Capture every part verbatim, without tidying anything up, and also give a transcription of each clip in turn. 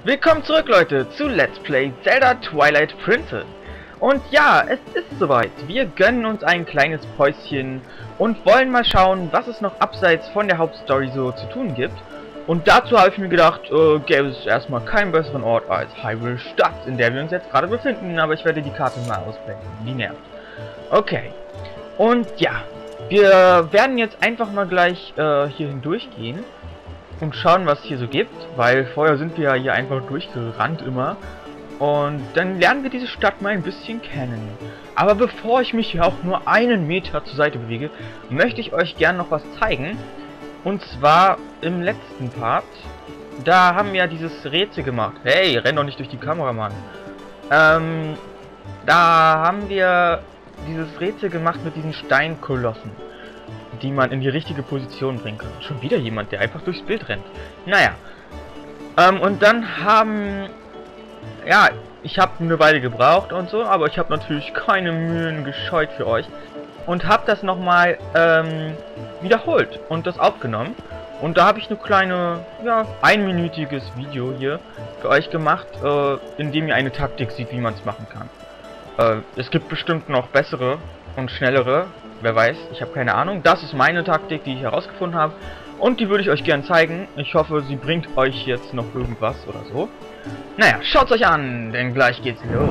Willkommen zurück, Leute, zu Let's Play Zelda Twilight Princess. Und ja, es ist soweit. Wir gönnen uns ein kleines Päuschen und wollen mal schauen, was es noch abseits von der Hauptstory so zu tun gibt. Und dazu habe ich mir gedacht, äh, gäbe es erstmal keinen besseren Ort als Hyrule Stadt, in der wir uns jetzt gerade befinden. Aber ich werde die Karte mal ausblenden. Die nervt. Okay. Und ja, wir werden jetzt einfach mal gleich äh, hier hindurch gehen und schauen, was es hier so gibt, weil vorher sind wir ja hier einfach durchgerannt immer. Und dann lernen wir diese Stadt mal ein bisschen kennen. Aber bevor ich mich hier auch nur einen Meter zur Seite bewege, möchte ich euch gern noch was zeigen. Und zwar im letzten Part, da haben wir ja dieses Rätsel gemacht. Hey, renn doch nicht durch die Kamera, Mann. Ähm, da haben wir dieses Rätsel gemacht mit diesen Steinkolossen, die man in die richtige Position bringen kann. Schon wieder jemand, der einfach durchs Bild rennt. Naja. Ähm, und dann haben... Ja, ich habe eine Weile gebraucht und so, aber ich habe natürlich keine Mühen gescheut für euch. Und habe das nochmal ähm, wiederholt und das aufgenommen. Und da habe ich eine kleine, ja, einminütiges Video hier für euch gemacht, äh, in dem ihr eine Taktik seht, wie man es machen kann. Äh, es gibt bestimmt noch bessere und schnellere. Wer weiß, ich habe keine Ahnung. Das ist meine Taktik, die ich herausgefunden habe. Und die würde ich euch gern zeigen. Ich hoffe, sie bringt euch jetzt noch irgendwas oder so. Naja, schaut's euch an, denn gleich geht's los.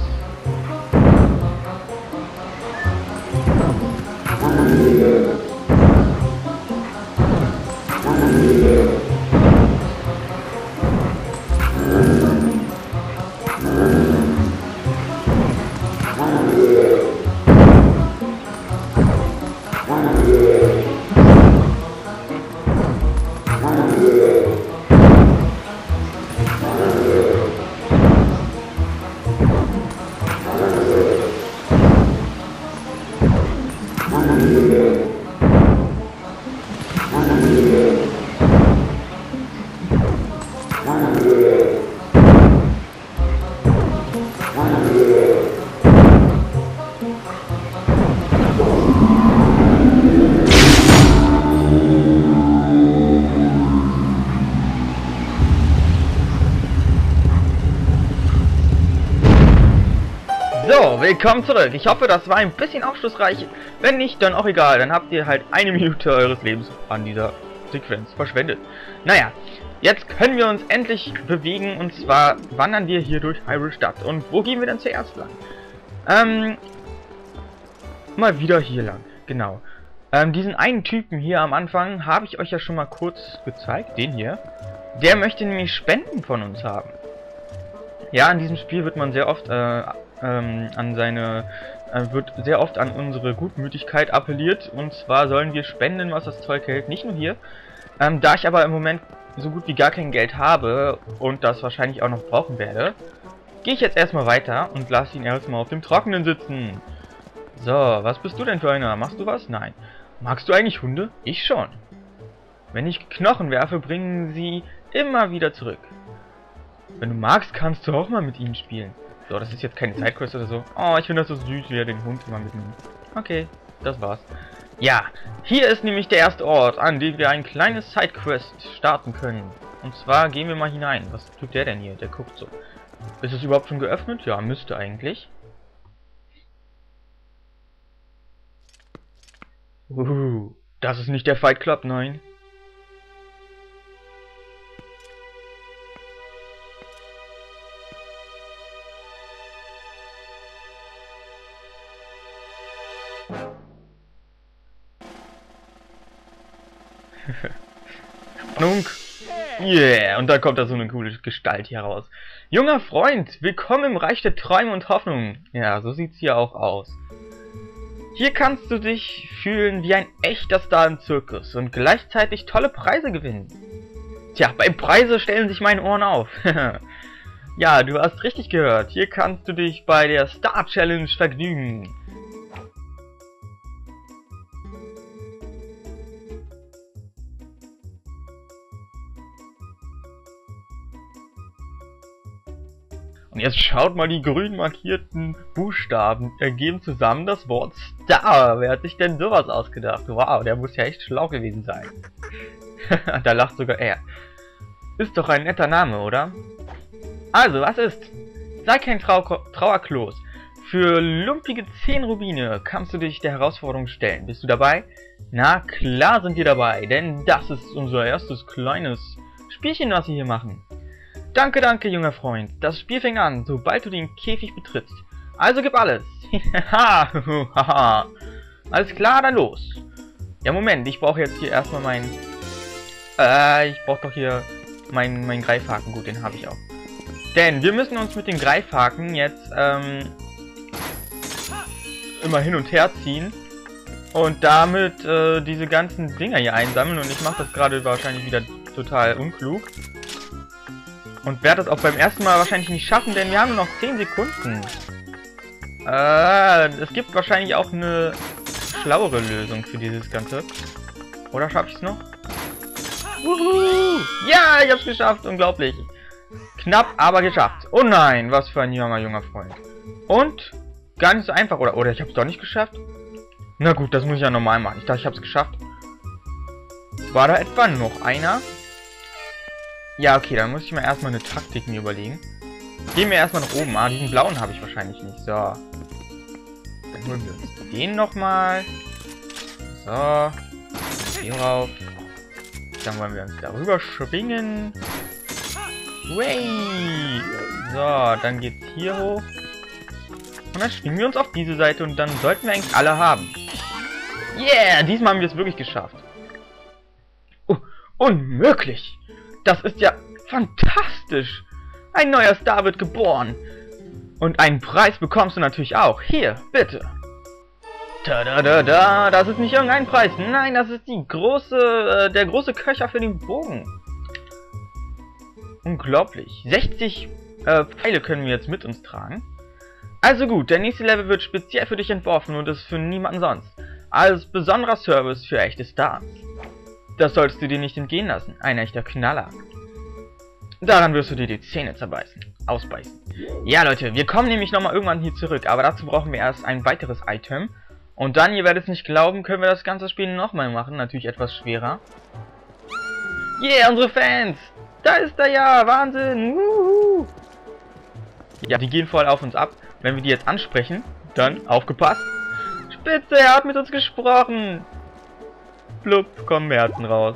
So, willkommen zurück. Ich hoffe, das war ein bisschen aufschlussreich. Wenn nicht, dann auch egal. Dann habt ihr halt eine Minute eures Lebens an dieser Sequenz verschwendet. Naja, jetzt können wir uns endlich bewegen. Und zwar wandern wir hier durch Hyrule Stadt. Und wo gehen wir denn zuerst lang? Ähm, mal wieder hier lang. Genau. Ähm, diesen einen Typen hier am Anfang habe ich euch ja schon mal kurz gezeigt. Den hier. Der möchte nämlich Spenden von uns haben. Ja, in diesem Spiel wird man sehr oft äh, ähm, an seine äh, wird sehr oft an unsere Gutmütigkeit appelliert, und zwar sollen wir spenden, was das Zeug hält. Nicht nur hier. Ähm, da ich aber im Moment so gut wie gar kein Geld habe und das wahrscheinlich auch noch brauchen werde, gehe ich jetzt erstmal weiter und lasse ihn erstmal auf dem Trockenen sitzen. So, was bist du denn für einer? Machst du was? Nein. Magst du eigentlich Hunde? Ich schon. Wenn ich Knochen werfe, bringen sie immer wieder zurück. Wenn du magst, kannst du auch mal mit ihnen spielen. So, das ist jetzt keine Sidequest oder so. Oh, ich finde das so süß, wie er den Hund immer mitnimmt. Okay, das war's. Ja, hier ist nämlich der erste Ort, an dem wir ein kleines Sidequest starten können. Und zwar gehen wir mal hinein. Was tut der denn hier? Der guckt so. Ist es überhaupt schon geöffnet? Ja, müsste eigentlich. Uh, das ist nicht der Fight Club, nein. Spannung. Yeah, und da kommt da so eine coole Gestalt hier raus. Junger Freund, willkommen im Reich der Träume und Hoffnungen. Ja, so sieht's hier auch aus. Hier kannst du dich fühlen wie ein echter Star im Zirkus und gleichzeitig tolle Preise gewinnen. Tja, bei Preise stellen sich meine Ohren auf. Ja, du hast richtig gehört. Hier kannst du dich bei der Star Challenge vergnügen. Und jetzt schaut mal, die grün markierten Buchstaben ergeben zusammen das Wort Star. Wer hat sich denn sowas ausgedacht? Wow, der muss ja echt schlau gewesen sein. Da lacht sogar er. Ist doch ein netter Name, oder? Also, was ist? Sei kein Trau Trauerklos. Für lumpige zehn Rubine kannst du dich der Herausforderung stellen. Bist du dabei? Na klar sind wir dabei, denn das ist unser erstes kleines Spielchen, was wir hier machen. Danke, danke, junger Freund. Das Spiel fängt an, sobald du den Käfig betrittst. Also gib alles. Haha. Alles klar, dann los. Ja, Moment, ich brauche jetzt hier erstmal meinen... Äh, ich brauche doch hier meinen mein Greifhaken. Gut, den habe ich auch. Denn wir müssen uns mit dem Greifhaken jetzt ähm, immer hin und her ziehen. Und damit äh, diese ganzen Dinger hier einsammeln. Und ich mache das gerade wahrscheinlich wieder total unklug. Und werde das auch beim ersten Mal wahrscheinlich nicht schaffen, denn wir haben nur noch zehn Sekunden. Äh, es gibt wahrscheinlich auch eine schlauere Lösung für dieses Ganze. Oder schaffe ich es noch? Wuhu! Ja, ich hab's geschafft. Unglaublich. Knapp, aber geschafft. Oh nein, was für ein junger, junger Freund. Und gar nicht so einfach. Oder, oder ich hab's doch nicht geschafft? Na gut, das muss ich ja normal machen. Ich dachte, ich hab's geschafft. War da etwa noch einer? Ja, okay, dann muss ich mir erstmal eine Taktik mir überlegen. Gehen wir erstmal nach oben. Ah, diesen blauen habe ich wahrscheinlich nicht. So. Dann holen wir uns den nochmal. So. Hier rauf. Dann wollen wir uns darüber schwingen. Way. So, dann geht's hier hoch. Und dann schwingen wir uns auf diese Seite und dann sollten wir eigentlich alle haben. Yeah, diesmal haben wir es wirklich geschafft. Oh, unmöglich. Das ist ja fantastisch. Ein neuer Star wird geboren. Und einen Preis bekommst du natürlich auch. Hier, bitte. Da da da, das ist nicht irgendein Preis. Nein, das ist die große, äh, der große Köcher für den Bogen. Unglaublich. sechzig äh, Pfeile können wir jetzt mit uns tragen. Also gut, der nächste Level wird speziell für dich entworfen und ist für niemanden sonst. Als besonderer Service für echte Stars. Das sollst du dir nicht entgehen lassen. Ein echter Knaller. Daran wirst du dir die Zähne zerbeißen. Ausbeißen. Ja, Leute, wir kommen nämlich nochmal irgendwann hier zurück. Aber dazu brauchen wir erst ein weiteres Item. Und dann, ihr werdet es nicht glauben, können wir das ganze Spiel nochmal machen. Natürlich etwas schwerer. Yeah, unsere Fans! Da ist er ja! Wahnsinn! Wuhu. Ja, die gehen voll auf uns ab. Wenn wir die jetzt ansprechen, dann aufgepasst. Spitze, er hat mit uns gesprochen! Blub, kommen Herzen raus.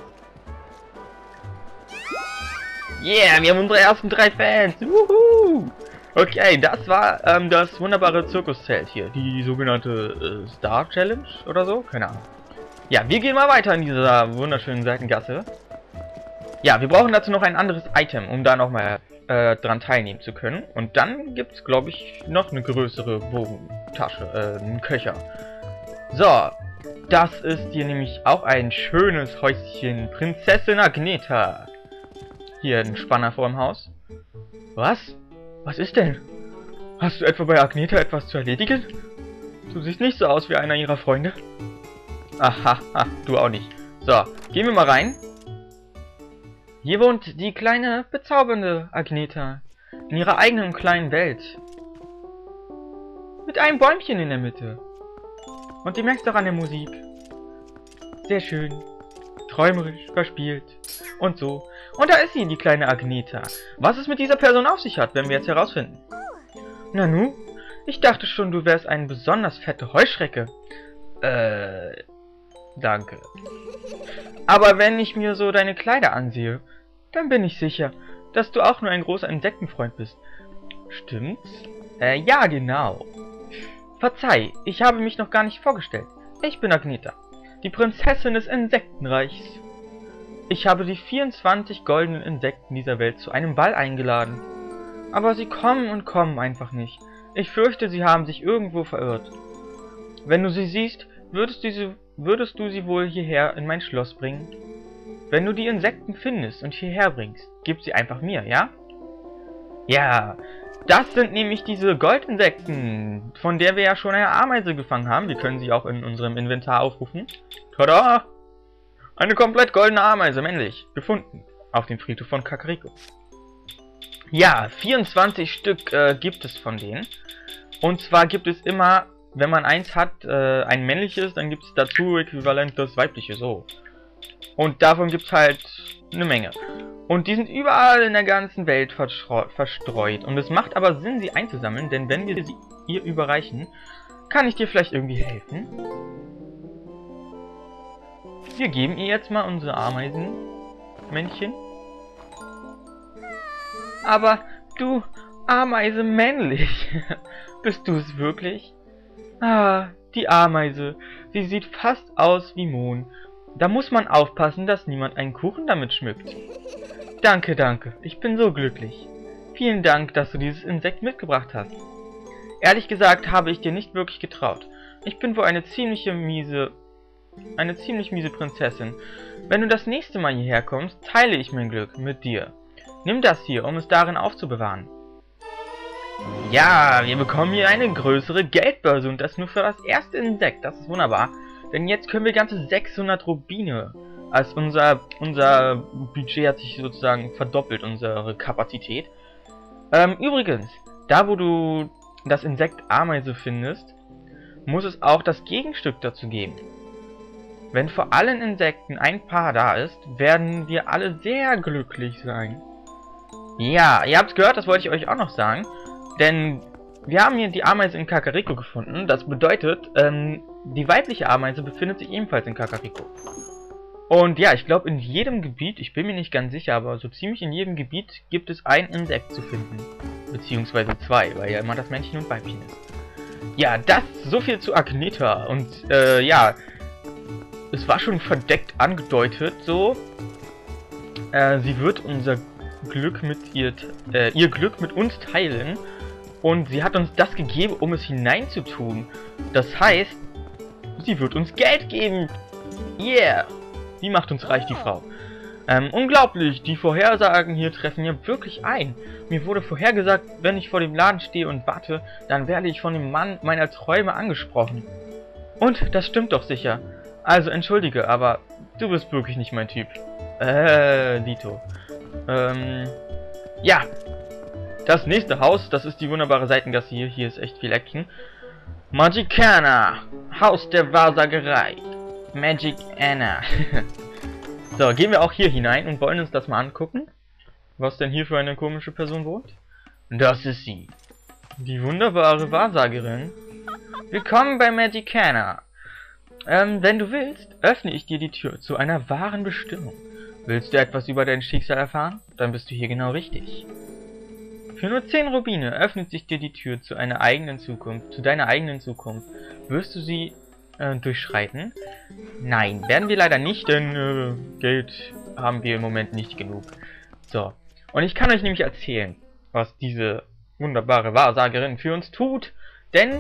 Yeah, wir haben unsere ersten drei Fans. Wuhu! Okay, das war ähm, das wunderbare Zirkuszelt hier. Die sogenannte äh, Star Challenge oder so? Keine Ahnung. Ja, wir gehen mal weiter in dieser wunderschönen Seitengasse. Ja, wir brauchen dazu noch ein anderes Item, um da nochmal äh, dran teilnehmen zu können. Und dann gibt es, glaube ich, noch eine größere Bogentasche, äh, einen Köcher. So. Das ist hier nämlich auch ein schönes Häuschen. Prinzessin Agneta. Hier ein Spanner vor dem Haus. Was? Was ist denn? Hast du etwa bei Agneta etwas zu erledigen? Du siehst nicht so aus wie einer ihrer Freunde. Aha, du auch nicht. So, gehen wir mal rein. Hier wohnt die kleine, bezaubernde Agneta. In ihrer eigenen kleinen Welt. Mit einem Bäumchen in der Mitte. Und du merkst doch an der Musik. Sehr schön. Träumerisch, verspielt. Und so. Und da ist sie, die kleine Agneta. Was es mit dieser Person auf sich hat, werden wir jetzt herausfinden. Nanu, ich dachte schon, du wärst eine besonders fette Heuschrecke. Äh, danke. Aber wenn ich mir so deine Kleider ansehe, dann bin ich sicher, dass du auch nur ein großer Insektenfreund bist. Stimmt's? Äh, ja, genau. Verzeih, ich habe mich noch gar nicht vorgestellt. Ich bin Agneta, die Prinzessin des Insektenreichs. Ich habe die vierundzwanzig goldenen Insekten dieser Welt zu einem Ball eingeladen. Aber sie kommen und kommen einfach nicht. Ich fürchte, sie haben sich irgendwo verirrt. Wenn du sie siehst, würdest du sie, würdest du sie wohl hierher in mein Schloss bringen? Wenn du die Insekten findest und hierher bringst, gib sie einfach mir, ja? Ja, das sind nämlich diese Goldinsekten, von der wir ja schon eine Ameise gefangen haben. Wir können sie auch in unserem Inventar aufrufen. Tada! Eine komplett goldene Ameise, männlich, gefunden. Auf dem Friedhof von Kakariko. Ja, vierundzwanzig Stück äh, gibt es von denen. Und zwar gibt es immer, wenn man eins hat, äh, ein männliches, dann gibt es dazu äquivalent das weibliche, so. Und davon gibt es halt eine Menge. Und die sind überall in der ganzen Welt verstreut. Und es macht aber Sinn, sie einzusammeln, denn wenn wir sie ihr überreichen, kann ich dir vielleicht irgendwie helfen? Wir geben ihr jetzt mal unsere Ameisenmännchen. Aber du, Ameise männlich, bist du es wirklich? Ah, die Ameise. Sie sieht fast aus wie Mohn. Da muss man aufpassen, dass niemand einen Kuchen damit schmückt. Danke, danke. Ich bin so glücklich. Vielen Dank, dass du dieses Insekt mitgebracht hast. Ehrlich gesagt habe ich dir nicht wirklich getraut. Ich bin wohl eine ziemliche miese... Eine ziemlich miese Prinzessin. Wenn du das nächste Mal hierher kommst, teile ich mein Glück mit dir. Nimm das hier, um es darin aufzubewahren. Ja, wir bekommen hier eine größere Geldbörse und das nur für das erste Insekt. Das ist wunderbar. Denn jetzt können wir ganze sechshundert Rubine. Also unser, unser Budget hat sich sozusagen verdoppelt, unsere Kapazität. Ähm, übrigens, da wo du das Insekt Ameise findest, muss es auch das Gegenstück dazu geben. Wenn vor allen Insekten ein Paar da ist, werden wir alle sehr glücklich sein. Ja, ihr habt's gehört, das wollte ich euch auch noch sagen. Denn wir haben hier die Ameise in Kakariko gefunden. Das bedeutet, ähm, die weibliche Ameise befindet sich ebenfalls in Kakariko. Und ja, ich glaube in jedem Gebiet, ich bin mir nicht ganz sicher, aber so ziemlich in jedem Gebiet gibt es ein Insekt zu finden. Beziehungsweise zwei, weil ja immer das Männchen und Weibchen ist. Ja, das so viel zu Agneta. Und äh, ja, es war schon verdeckt angedeutet, so. Äh, sie wird unser Glück mit ihr, äh, ihr Glück mit uns teilen. Und sie hat uns das gegeben, um es hineinzutun. Das heißt, sie wird uns Geld geben. Yeah! Die macht uns reich, die Frau. Ähm, unglaublich, die Vorhersagen hier treffen ja wirklich ein. Mir wurde vorhergesagt, wenn ich vor dem Laden stehe und warte, dann werde ich von dem Mann meiner Träume angesprochen. Und das stimmt doch sicher. Also entschuldige, aber du bist wirklich nicht mein Typ. Äh, Dito. Ähm, ja. Das nächste Haus, das ist die wunderbare Seitengasse hier. Hier ist echt viel Action. Magicana. Haus der Wahrsagerei. Magic Anna. So, gehen wir auch hier hinein und wollen uns das mal angucken. Was denn hier für eine komische Person wohnt? Das ist sie. Die wunderbare Wahrsagerin. Willkommen bei Magicana. Ähm, wenn du willst, öffne ich dir die Tür zu einer wahren Bestimmung. Willst du etwas über dein Schicksal erfahren? Dann bist du hier genau richtig. Für nur zehn Rubine öffnet sich dir die Tür zu einer eigenen Zukunft, zu deiner eigenen Zukunft. Wirst du sie äh, durchschreiten? Nein, werden wir leider nicht, denn äh, Geld haben wir im Moment nicht genug. So, und ich kann euch nämlich erzählen, was diese wunderbare Wahrsagerin für uns tut, denn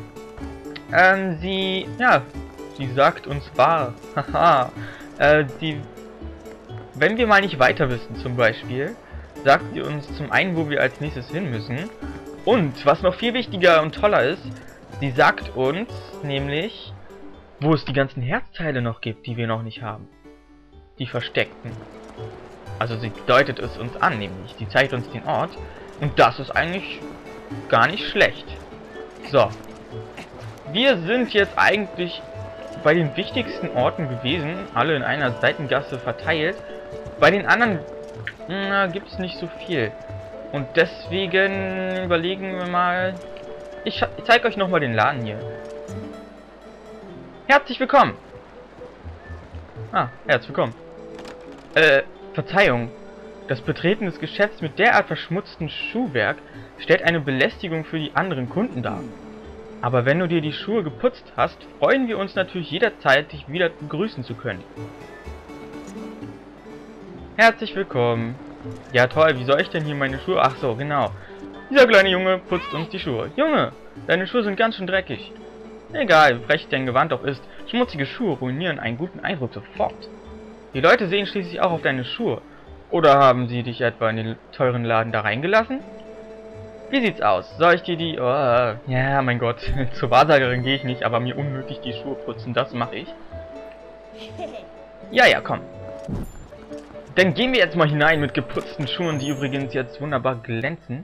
ähm, sie, ja, sie sagt uns wahr. Haha, äh, die, wenn wir mal nicht weiter wissen, zum Beispiel, sagt sie uns zum einen, wo wir als nächstes hin müssen. Und, was noch viel wichtiger und toller ist, sie sagt uns nämlich, wo es die ganzen Herzteile noch gibt, die wir noch nicht haben. Die versteckten. Also sie deutet es uns an, nämlich. Sie zeigt uns den Ort. Und das ist eigentlich gar nicht schlecht. So. Wir sind jetzt eigentlich bei den wichtigsten Orten gewesen. Alle in einer Seitengasse verteilt. Bei den anderen gibt es nicht so viel. Und deswegen überlegen wir mal... Ich, ich zeige euch nochmal den Laden hier. Herzlich willkommen! Ah, herzlich willkommen. Äh, Verzeihung. Das Betreten des Geschäfts mit derart verschmutztem Schuhwerk stellt eine Belästigung für die anderen Kunden dar. Aber wenn du dir die Schuhe geputzt hast, freuen wir uns natürlich jederzeit, dich wieder begrüßen zu können. Herzlich willkommen. Ja toll, wie soll ich denn hier meine Schuhe... Ach so, genau. Dieser kleine Junge putzt uns die Schuhe. Junge, deine Schuhe sind ganz schön dreckig. Egal, wie frech dein Gewand auch ist, schmutzige Schuhe ruinieren einen guten Eindruck sofort. Die Leute sehen schließlich auch auf deine Schuhe. Oder haben sie dich etwa in den teuren Laden da reingelassen? Wie sieht's aus? Soll ich dir die... Oh, ja, mein Gott, zur Wahrsagerin gehe ich nicht, aber mir unnötig die Schuhe putzen, das mache ich. Ja, ja, komm. Dann gehen wir jetzt mal hinein mit geputzten Schuhen, die übrigens jetzt wunderbar glänzen.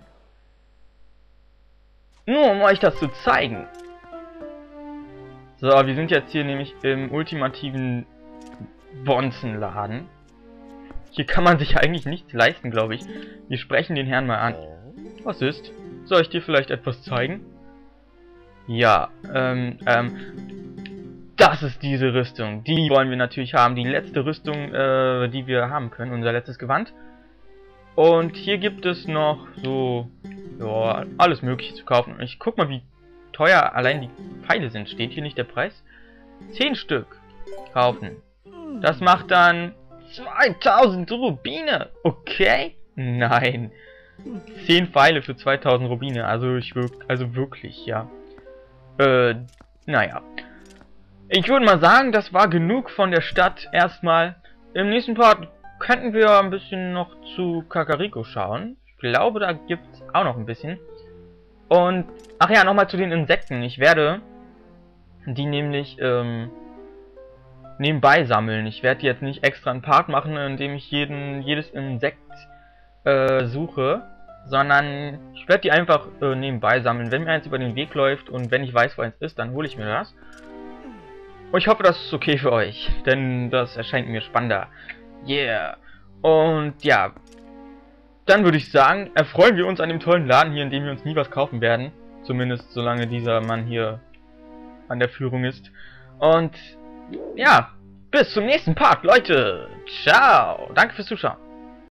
Nur um euch das zu zeigen. So, wir sind jetzt hier nämlich im ultimativen Bonzenladen. Hier kann man sich eigentlich nichts leisten, glaube ich. Wir sprechen den Herrn mal an. Was ist? Soll ich dir vielleicht etwas zeigen? Ja, ähm, ähm... das ist diese Rüstung. Die wollen wir natürlich haben. Die letzte Rüstung, äh, die wir haben können. Unser letztes Gewand. Und hier gibt es noch so... ja, alles Mögliche zu kaufen. Ich guck mal, wie teuer allein die Pfeile sind. Steht hier nicht der Preis? zehn Stück kaufen. Das macht dann zweitausend Rubine. Okay? Nein. zehn Pfeile für zweitausend Rubine. Also ich wirk also wirklich, ja. Äh, naja. Ich würde mal sagen, das war genug von der Stadt erstmal. Im nächsten Part könnten wir ein bisschen noch zu Kakariko schauen. Ich glaube, da gibt es auch noch ein bisschen. Und, ach ja, nochmal zu den Insekten. Ich werde die nämlich ähm, nebenbei sammeln. Ich werde jetzt nicht extra einen Part machen, in dem ich jeden, jedes Insekt äh, suche, sondern ich werde die einfach äh, nebenbei sammeln. Wenn mir eins über den Weg läuft und wenn ich weiß, wo eins ist, dann hole ich mir das. Und ich hoffe, das ist okay für euch, denn das erscheint mir spannender. Yeah. Und ja, dann würde ich sagen, erfreuen wir uns an dem tollen Laden hier, in dem wir uns nie was kaufen werden. Zumindest solange dieser Mann hier an der Führung ist. Und ja, bis zum nächsten Part, Leute. Ciao. Danke fürs Zuschauen.